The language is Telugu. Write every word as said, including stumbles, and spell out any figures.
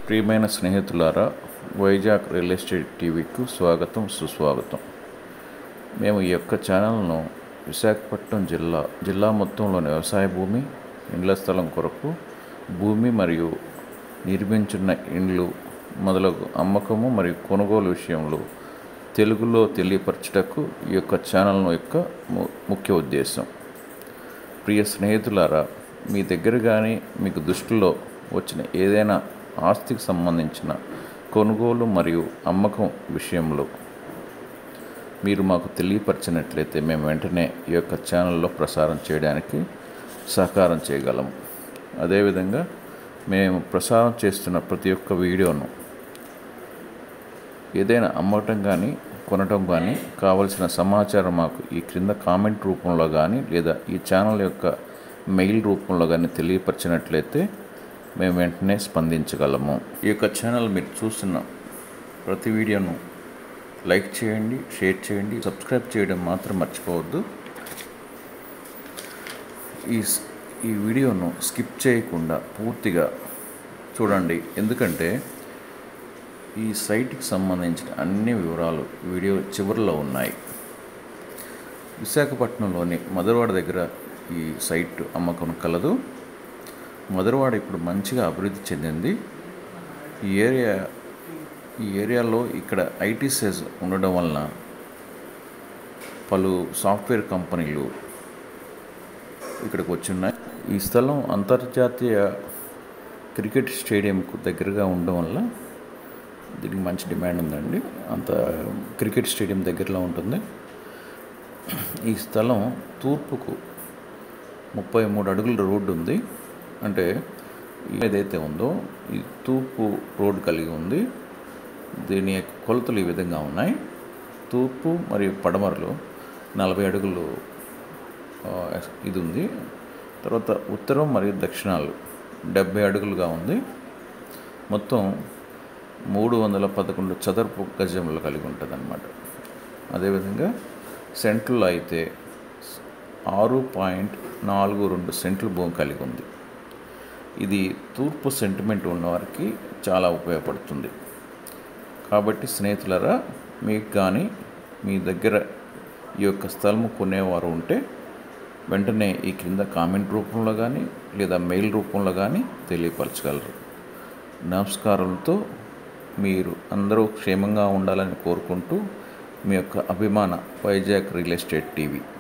ప్రియమైన స్నేహితులారా, వైజాగ్ రియల్ ఎస్టేట్ టీవీకు స్వాగతం, సుస్వాగతం. మేము ఈ యొక్క ఛానల్ను విశాఖపట్నం జిల్లా జిల్లా మొత్తంలోని వ్యవసాయ భూమి, ఇండ్ల స్థలం కొరకు భూమి మరియు నిర్మించున్న ఇండ్లు మొదలగు అమ్మకము మరియు కొనుగోలు విషయంలో తెలుగులో తెలియపరచుటకు ఈ యొక్క ఛానల్ యొక్క ముఖ్య ఉద్దేశం. ప్రియ స్నేహితులారా, మీ దగ్గర కానీ మీకు దృష్టిలో వచ్చిన ఏదైనా ఆస్తికి సంబంధించిన కొనుగోలు మరియు అమ్మకం విషయంలో మీరు మాకు తెలియపరిచినట్లయితే మేము వెంటనే ఈ యొక్క ఛానల్లో ప్రసారం చేయడానికి సహకారం చేయగలము. అదేవిధంగా మేము ప్రసారం చేస్తున్న ప్రతి ఒక్క వీడియోను ఏదైనా అమ్మటం కానీ కొనటం కానీ కావలసిన సమాచారం మాకు ఈ క్రింద కామెంట్ రూపంలో కానీ లేదా ఈ ఛానల్ యొక్క మెయిల్ రూపంలో కానీ తెలియపరిచినట్లయితే మేము వెంటనే స్పందించగలము. ఈ యొక్క ఛానల్ మీరు చూస్తున్న ప్రతి వీడియోను లైక్ చేయండి, షేర్ చేయండి, సబ్స్క్రైబ్ చేయడం మాత్రం మర్చిపోవద్దు. ఈ ఈ వీడియోను స్కిప్ చేయకుండా పూర్తిగా చూడండి, ఎందుకంటే ఈ సైట్కి సంబంధించిన అన్ని వివరాలు వీడియో చివరిలో ఉన్నాయి. విశాఖపట్నంలోని మధురవాడ దగ్గర ఈ సైట్ అమ్మకం కలదు. మధురవాడ ఇప్పుడు మంచిగా అభివృద్ధి చెందింది. ఈ ఏరియా ఈ ఏరియాలో ఇక్కడ ఐటీ సెజ్ ఉండడం వలన పలు సాఫ్ట్వేర్ కంపెనీలు ఇక్కడికి వచ్చున్నాయి. ఈ స్థలం అంతర్జాతీయ క్రికెట్ స్టేడియంకు దగ్గరగా ఉండడం వల్ల దీనికి మంచి డిమాండ్ ఉందండి. అంత క్రికెట్ స్టేడియం దగ్గరలో ఉంటుంది. ఈ స్థలం తూర్పుకు ముప్పై మూడు అడుగుల రోడ్డు ఉంది. అంటే ఏదైతే ఉందో ఈ తూర్పు రోడ్డు కలిగి ఉంది. దీని యొక్క కొలతలు ఈ విధంగా ఉన్నాయి. తూర్పు మరియు పడమరలో నలభై అడుగులు ఇది ఉంది. తర్వాత ఉత్తరం మరియు దక్షిణాలు డెబ్బై అడుగులుగా ఉంది. మొత్తం మూడు వందల పదకొండు చదరపు గజములు కలిగి ఉంటుంది అన్నమాట. అదేవిధంగా సెంట్రల్ అయితే ఆరు పాయింట్ నాలుగు రెండు సెంట్లు భూమి కలిగి ఉంది. ఇది తూర్పు సెంటిమెంట్ ఉన్నవారికి చాలా ఉపయోగపడుతుంది. కాబట్టి స్నేహితులారా, మీకు కానీ మీ దగ్గర ఈ యొక్క స్థలము కొనేవారు ఉంటే వెంటనే ఈ క్రింద కామెంట్ రూపంలో కానీ లేదా మెయిల్ రూపంలో కానీ తెలియపరచగలరు. నమస్కారాలతో మీరు అందరూ క్షేమంగా ఉండాలని కోరుకుంటూ మీ యొక్క అభిమాన వైజాగ్ రియల్ ఎస్టేట్ టీవీ.